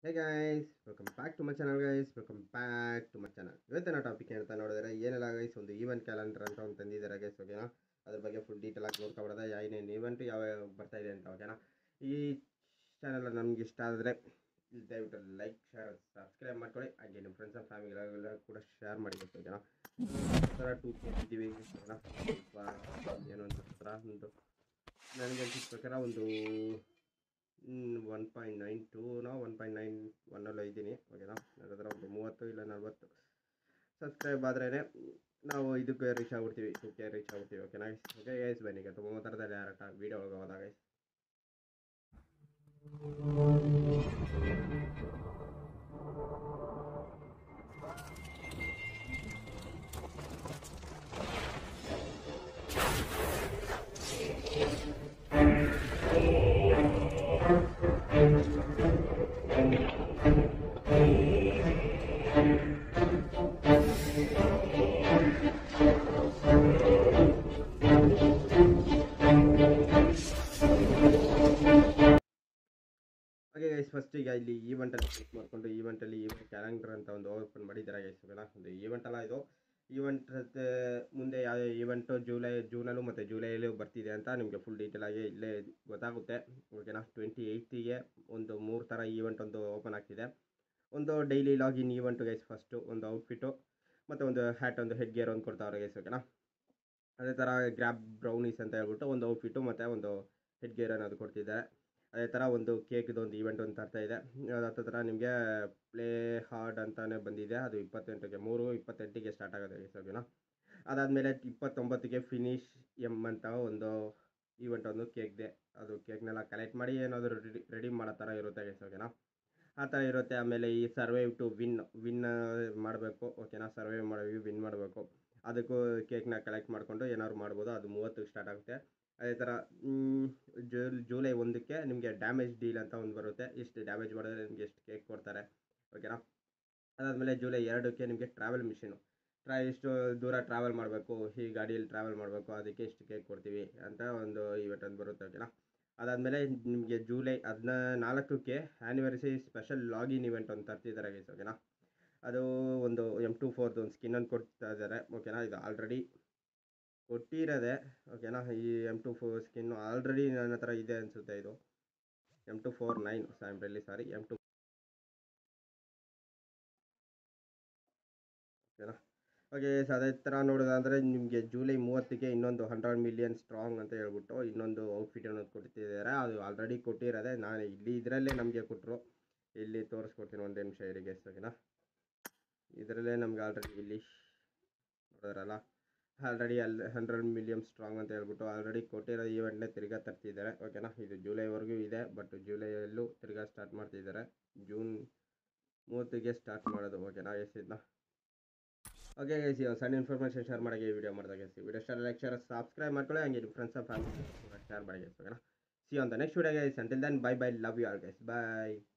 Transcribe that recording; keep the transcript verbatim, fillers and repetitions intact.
Hey guys, welcome back to my channel guys welcome back to my channel. ಇವತ್ತಿನ topic ಅಂತ ನೋಡಿದ್ರೆ ಏನೆಲ್ಲ guys, ಒಂದು ಈವೆಂಟ್ ಕ್ಯಾಲೆಂಡರ್ ಅಂತ ಒಂದು ತಂದಿದ್ದಾರೆ ಗೈಸ್. ಓಕೆನಾ, ಅದ್ರ ಬಗ್ಗೆ ಫುಲ್ ಡೀಟೇಲ್ ಆಗಿ ನೋಡ್ಕೊಬಿಡೋದ, ಏನೇನು ಈವೆಂಟ್ ಯಾವ ಬರ್ತಾ ಇದೆ ಅಂತ. ಓಕೆನಾ, ಈ ಚಾನಲ್ ನಮ್ಗೆ ಇಷ್ಟ ಆದರೆ ದಯವಿಟ್ಟು ಲೈಕ್ ಶೇರ್ ಸಬ್ಸ್ಕ್ರೈಬ್ ಮಾಡ್ಕೊಳ್ಳಿ. ಹಾಗೆ ನಿಮ್ಮ ಫ್ರೆಂಡ್ಸ್ ಆ್ಯಂಡ್ ಫ್ಯಾಮಿಲಿಗೆಲ್ಲ ಕೂಡ ಶೇರ್ ಮಾಡಿ. ಓಕೆನಾ, ಥರ ಟೂ ಇದ್ದೀವಿ. ಓಕೆನಾ, ಸ್ವಲ್ಪ ಏನು ಅಂತ ಒಂದು ನನಗೆ ಅನ್ಸಿದ ಪ್ರಕಾರ ಒಂದು ಒನ್ ಪಾಯಿಂಟ್ ನೈನ್ ಟೂನೋ ಒನ್ ಪಾಯಿಂಟ್ ನೈನ್ ಒನ್ನಲ್ಲೂ ಇದ್ದೀನಿ. ಓಕೆನಾ, ನನ್ನ ಹತ್ರ ಒಂದು ಮೂವತ್ತು ಇಲ್ಲ ನಲ್ವತ್ತು ಸಬ್ಸ್ಕ್ರೈಬ್ ಆದ್ರೇ ನಾವು ಇದಕ್ಕೆ ರೀಚ್ ಆಗ್ಬಿಡ್ತೀವಿ, ಟೂ ಕೆ ರೀಚ್ ಆಗ್ಬಿಡ್ತೀವಿ. ಓಕೆನಾ, ಓಕೆ ಗೈಸ್, ಬನ್ನಿ ಈಗ ತುಂಬ ಥರದಲ್ಲಿ ಯಾರಟ ವೀಡಿಯೋ ಒಳಗೆ ಹೋದಾಗ ಗೈಸ್. ಹಾಗೆ ಗೈಸ್, ಫಸ್ಟ್ ಈಗ ಇಲ್ಲಿ ಈವೆಂಟಲ್ಲಿ ಕ್ಲಿಕ್ ಮಾಡಿಕೊಂಡು ಈವೆಂಟಲ್ಲಿ ಈವೆಂಟ್ ಕ್ಯಾಲೆಂಡರ್ ಅಂತ ಒಂದು ಓಪನ್ ಮಾಡಿದ್ದಾರೆ ಗೈಸ್. ಓಕೆನಾ, ಒಂದು ಈವೆಂಟ್ ಅಲ್ಲ ಇದು. ಈವೆಂಟ್ ಮುಂದೆ ಯಾವ ಈವೆಂಟು ಜೂಲೈ ಜೂನಲ್ಲೂ ಮತ್ತು ಜೂಲೈಯಲ್ಲೂ ಬರ್ತಿದೆ ಅಂತ ನಿಮಗೆ ಫುಲ್ ಡೀಟೇಲಾಗಿ ಇಲ್ಲೇ ಗೊತ್ತಾಗುತ್ತೆ. ಓಕೆನಾ, ಟ್ವೆಂಟಿ ಏಯ್ತಿಗೆ ಒಂದು ಮೂರು ಥರ ಈವೆಂಟ್ ಒಂದು ಓಪನ್ ಆಗ್ತಿದೆ. ಒಂದು daily login event guys, first ಒಂದು ಔಟ್ಫಿಟ್ಟು ಮತ್ತು ಒಂದು ಹ್ಯಾಟ್, ಒಂದು ಹೆಡ್ ಗೇರ್ ಒಂದು ಕೊಡ್ತಾವ್ರೆ ಗೈಸ್. ಓಕೆನಾ, ಅದೇ ಥರ ಗ್ರ್ಯಾಬ್ ಬ್ರೌನೀಸ್ ಅಂತ ಹೇಳ್ಬಿಟ್ಟು ಒಂದು ಔಟ್ಫಿಟ್ಟು ಮತ್ತು ಒಂದು ಹೆಡ್ ಗೇರ್ ಅನ್ನೋದು ಕೊಡ್ತಿದ್ದಾರೆ. ಅದೇ ಥರ ಒಂದು ಕೇಕ್ದು ಒಂದು ಈವೆಂಟ್ ಒಂದು ತರ್ತಾ ಇದೆ. ಅದೇ ಥರ ನಿಮಗೆ ಪ್ಲೇ ಹಾರ್ಡ್ ಅಂತಲೇ ಬಂದಿದೆ. ಅದು ಇಪ್ಪತ್ತೆಂಟಕ್ಕೆ ಮೂರು ಇಪ್ಪತ್ತೆಂಟಿಗೆ ಸ್ಟಾರ್ಟ್ ಆಗುತ್ತೆ ಗೈಸ್. ಓಕೆನಾ, ಅದಾದಮೇಲೆ ಇಪ್ಪತ್ತೊಂಬತ್ತಿಗೆ ಫಿನಿಶ್ ಎಮ್ ಅಂತ ಒಂದು ಈವೆಂಟ್ ಒಂದು ಕೇಕ್ದೆ. ಅದು ಕೇಕ್ನೆಲ್ಲ ಕಲೆಕ್ಟ್ ಮಾಡಿ ಏನಾದರೂ ರೆಡಿ ರೆಡಿ ಮಾಡೋ ಥರ ಇರುತ್ತೆ ಗೈಸ್. ಓಕೆನಾ, ಆ ಥರ ಇರುತ್ತೆ. ಆಮೇಲೆ ಈ ಸರ್ವೈವ್ ಟು ವಿನ್ ವಿನ್ ಮಾಡಬೇಕು. ಓಕೆನಾ, ಸರ್ವೈವ್ ಮಾಡಿ ವಿನ್ ಮಾಡಬೇಕು. ಅದಕ್ಕೂ ಕೇಕ್ನ ಕಲೆಕ್ಟ್ ಮಾಡಿಕೊಂಡು ಏನಾದ್ರು ಮಾಡ್ಬೋದು. ಅದು ಮೂವತ್ತಕ್ಕೆ ಸ್ಟಾರ್ಟ್ ಆಗುತ್ತೆ. ಅದೇ ಥರ ಜೂ ಜೂಲೈ ಒಂದಕ್ಕೆ ನಿಮಗೆ ಡ್ಯಾಮೇಜ್ ಡೀಲ್ ಅಂತ ಒಂದು ಬರುತ್ತೆ. ಇಷ್ಟು ಡ್ಯಾಮೇಜ್ ಮಾಡಿದ್ರೆ ನಿಮಗೆ ಎಷ್ಟು ಕೇಕ್ ಕೊಡ್ತಾರೆ. ಓಕೆನಾ, ಅದಾದಮೇಲೆ ಜೂಲೈ ಎರಡಕ್ಕೆ ನಿಮಗೆ ಟ್ರಾವೆಲ್ ಮಿಷಿನು ಟ್ರಾ ಇಷ್ಟು ದೂರ ಟ್ರಾವೆಲ್ ಮಾಡಬೇಕು, ಈ ಗಾಡಿಯಲ್ಲಿ ಟ್ರಾವೆಲ್ ಮಾಡಬೇಕು, ಅದಕ್ಕೆ ಇಷ್ಟು ಕೇಕ್ ಕೊಡ್ತೀವಿ ಅಂತ ಒಂದು ಈವೆಂಟ್ ಒಂದು ಬರುತ್ತೆ. ಓಕೆನಾ, ಅದಾದಮೇಲೆ ನಿಮಗೆ ಜೂಲೈ ಹದಿನ ನಾಲ್ಕಕ್ಕೆ ಆ್ಯನಿವರ್ಸರಿ ಸ್ಪೆಷಲ್ ಲಾಗಿನ್ ಈವೆಂಟ್ ಒಂದು ತರ್ತಿದ್ದಾರೆ ಗೈಸ್. ಓಕೆನಾ, ಅದು ಒಂದು ಎಮ್ ಟು ಫೋರ್ದು ಒಂದು ಸ್ಕಿನ್ನನ್ನು ಕೊಡ್ತಾ ಇದ್ದಾರೆ. ಓಕೆನಾ, ಇದು ಆಲ್ರೆಡಿ ಕೊಟ್ಟಿರೋದೆ. ಓಕೆನಾ, ಈ M two four skin already ನನ್ನ ಹತ್ರ ಇದೆ ಅನಿಸುತ್ತೆ. ಇದು ಎಮ್ ಟು ಫೋರ್ ನೈನ್ ಸ್ಯಾಂಪ್ರಲ್ಲಿ ಸಾರಿ ಎಮ್ ಟು. ಓಕೆನಾ, ಓಕೆ, ಅದೇ ಥರ ನೋಡೋದಾದರೆ ನಿಮಗೆ ಜೂಲೈ ಮೂವತ್ತಿಗೆ ಇನ್ನೊಂದು ಹಂಡ್ರೆಡ್ ಮಿಲಿಯನ್ ಸ್ಟ್ರಾಂಗ್ ಅಂತ ಹೇಳ್ಬಿಟ್ಟು ಇನ್ನೊಂದು ಔಟ್ಫಿಟ್ ಅನ್ನೋದು ಕೊಡ್ತಿದ್ದಾರೆ. ಅದು ಆಲ್ರೆಡಿ ಕೊಟ್ಟಿರೋದೆ. ನಾನು ಇಲ್ಲಿ ಇದರಲ್ಲೇ ನಮಗೆ ಕೊಟ್ಟರು. ಇಲ್ಲಿ ತೋರಿಸ್ಕೊಡ್ತೀನಿ ಒಂದು ನಿಮಿಷ ಇರಿಗೆ. ಓಕೆನಾ, ಇದರಲ್ಲೇ ನಮ್ಗೆ ಆಲ್ರೆಡಿ ಇಲ್ಲಿ ನೋಡೋರಲ್ಲ ಆಲ್ರೆಡಿ ಅಲ್ಲಿ ಹಂಡ್ರೆಡ್ ಮಿಲಿಯನ್ ಸ್ಟ್ರಾಂಗ್ ಅಂತ ಹೇಳ್ಬಿಟ್ಟು ಆಲ್ರೆಡಿ ಕೊಟ್ಟಿರೋ ಈವೆಂಟ್ನೇ ತಿರ್ಗಾ ತರ್ತಿದ್ದಾರೆ. ಓಕೆನಾ, ಇದು ಜೂಲೈವರೆಗೂ ಇದೆ, ಬಟ್ ಜೂಲೈಯಲ್ಲೂ ತಿರ್ಗಾ ಸ್ಟಾರ್ಟ್ ಮಾಡ್ತಿದ್ದಾರೆ. ಜೂನ್ ಮೂವತ್ತಿಗೆ ಸ್ಟಾರ್ಟ್ ಮಾಡೋದು. ಓಕೆನಾ ಎಸ್ ಇದನ್ನ ಓಕೆ ಗೈಸ್, ಸಣ್ಣ ಇನ್ಫಾರ್ಮೇಷನ್ ಶೇರ್ ಮಾಡೋಕ್ಕೆ ಈ ವಿಡಿಯೋ ಮಾಡಿದಾಗ guys. Video star like share subscribe ಮಾಡ್ಕೊಳ್ಳಿ. ಹಂಗೆ ನಿಮ್ಮ ಫ್ರೆಂಡ್ಸ್ ಆ್ಯಂಡ್ ಫ್ಯಾಮಿಲಿ ಶೇರ್ ಮಾಡಿ ಗೈಸ್. ಓಕೆನಾ, see on the next video guys. Until then bye bye, love you all guys, by.